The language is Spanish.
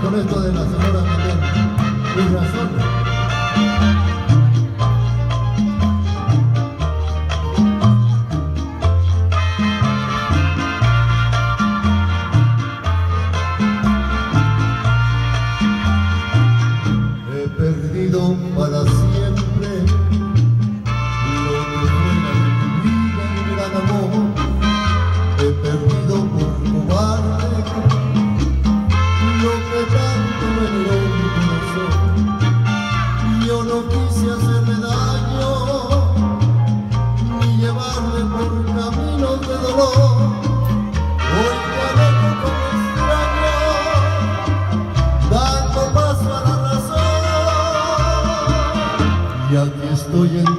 con esto de la señora Miguel. Mi razón. He perdido para siempre lo que fuera de mi vida y gran amor. He perdido por cobarde lo que tanto me dio mi corazón. Yo no quise hacerle daño ni llevarle por caminos de dolor. Hoy me alejo como extraño, dando paso a la razón. Y aquí estoy en